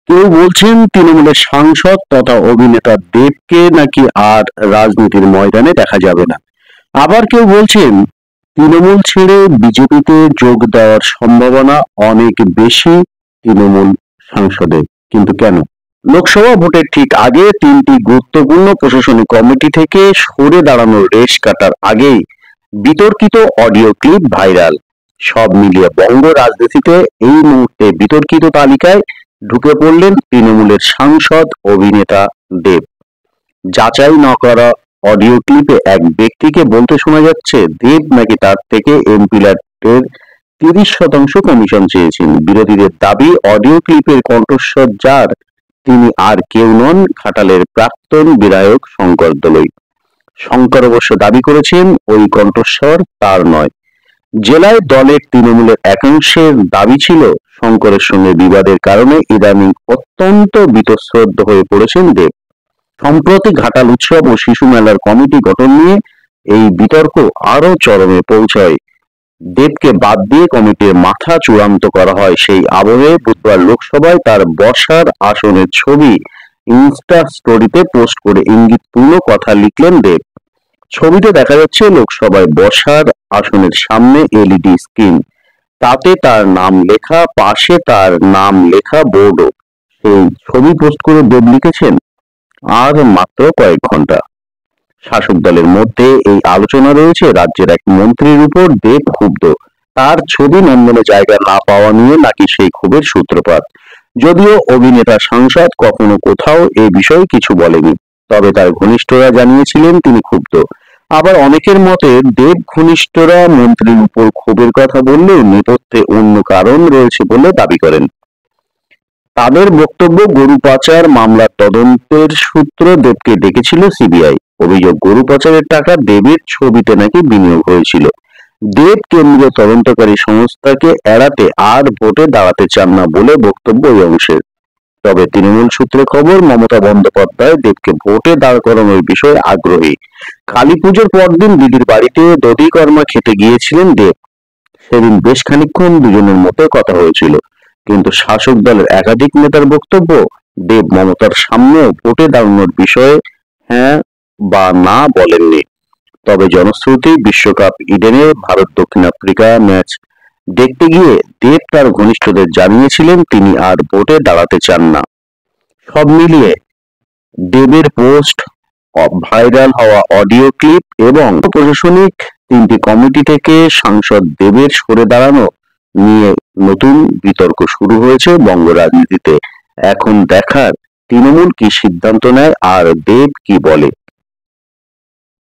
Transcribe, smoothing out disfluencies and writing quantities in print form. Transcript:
কেউ বলছেন তৃণমূলের সাংসদ তথা অভিনেতা দেবকে নাকি আর রাজনীতির ময়দানে দেখা যাবে না। আবার কেউ বলছেন তৃণমূল ছেড়ে বিজেপিতে যোগ দেওয়ার সম্ভাবনা অনেক বেশি তৃণমূল সাংসদের। কিন্তু কেন? লোকসভা ভোটের ঠিক আগে তিনটি গুরুত্বপূর্ণ প্রশাসনিক কমিটি থেকে সরে দাঁড়ানোর রেশ কাটার আগেই বিতর্কিত অডিও ক্লিপ ভাইরাল। সব মিলিয়ে বঙ্গ রাজনীতিতে এই মুহূর্তে বিতর্কিত তালিকায় ঢুকে পড়লেন তৃণমূলের সাংসদ অভিনেতা দেব। যাচাই না করা অডিও ক্লিপে এক ব্যক্তিকে বলতে শোনা যাচ্ছে দেব নাকি তার থেকে এমপিল্যাটের 30% কমিশন চেয়েছেন। বিরোধীদের দাবি অডিও ক্লিপের কণ্ঠস্বর যার, তিনি আর কেউ নন ঘাটালের প্রাক্তন বিধায়ক শঙ্কর দলুই। শঙ্কর অবশ্য দাবি করেছেন ওই কণ্ঠস্বর তার নয়। জেলায় দলের তৃণমূলের একাংশের দাবি ছিল শঙ্করের সঙ্গে বিবাদের কারণে ইদানিং অত্যন্ত বীতশ্রদ্ধ হয়ে পড়েছেন দেব। সম্প্রতি ঘাটাল উৎসব ও শিশু মেলার কমিটি গঠন নিয়ে এই বিতর্ক আরো চরমে পৌঁছয়। দেবকে বাদ দিয়ে কমিটির মাথা চূড়ান্ত করা হয়। সেই আবহে বুধবার লোকসভায় তার বসার আসনের ছবি ইনস্টা স্টোরিতে পোস্ট করে ইঙ্গিতপূর্ণ কথা লিখলেন দেব। ছবিতে দেখা যাচ্ছে লোকসভায় বসার আসনের সামনে এলইডি স্ক্রিন, তাতে তার নাম লেখা, পাশে তার নাম লেখা বোর্ডও। সেই ছবি পোস্ট করে দেব লিখেছেন, আর মাত্র কয়েক ঘন্টা। শাসক দলের মধ্যে এই আলোচনা রয়েছে রাজ্যের এক মন্ত্রীর উপর দেব ক্ষুব্ধ। তার ছবি নন্দনে জায়গা না পাওয়া নিয়ে নাকি সেই ক্ষোভের সূত্রপাত। যদিও অভিনেতা সাংসদ কখনো কোথাও এ বিষয়ে কিছু বলেনি, তবে তার ঘনিষ্ঠরা জানিয়েছিলেন তিনি ক্ষুব্ধ। আবার অনেকের মতে দেব ঘনিষ্ঠরা মন্ত্রীর উপর ক্ষোভের কথা বললেও নেপথ্যে অন্য কারণ রয়েছে বলে দাবি করেন। তাদের বক্তব্য, গরু পাচার মামলার তদন্তের সূত্র দেবকে ডেকেছিল সিবিআই। অভিযোগ, গরু পাচারের টাকা দেবের ছবিতে নাকি বিনিয়োগ হয়েছিল। দেব কেন্দ্রীয় তদন্তকারী সংস্থাকে এড়াতে আর ভোটে দাঁড়াতে চান না বলে বক্তব্য ওই অংশের। তবে তৃণমূল সূত্রে খবর, মমতা বন্দ্যোপাধ্যায় দেবকে ভোটে দাঁড় করানোর বিষয়ে আগ্রহী। কালী পুজোর পরদিন দিদির বাড়িতে দধিকর্মা খেতে গিয়েছিলেন দেব। সেদিন বেশ খানিকক্ষণ দুজনের মধ্যে কথা হয়েছিল, কিন্তু শাসক দলের একাধিক নেতার বক্তব্য দেব মমতার সামনেও ভোটে দাঁড়ানোর বিষয়ে হ্যাঁ বা না বলেননি। তবে জনশ্রুতি, বিশ্বকাপ ইডেনে ভারত দক্ষিণ আফ্রিকা ম্যাচ দেখতে গিয়ে দেব তার ঘনিষ্ঠদের জানিয়েছিলেন তিনি আর ভোটে দাঁড়াতে চান না। সব মিলিয়ে দেবের পোস্ট, ভাইরাল হওয়া অডিও ক্লিপ এবং প্রশাসনিক তিনটি কমিটি থেকে সাংসদ দেবের সরে দাঁড়ানো নিয়ে নতুন বিতর্ক শুরু হয়েছে বঙ্গ রাজনীতিতে। এখন দেখার তৃণমূল কি সিদ্ধান্ত নেয় আর দেব কি বলে।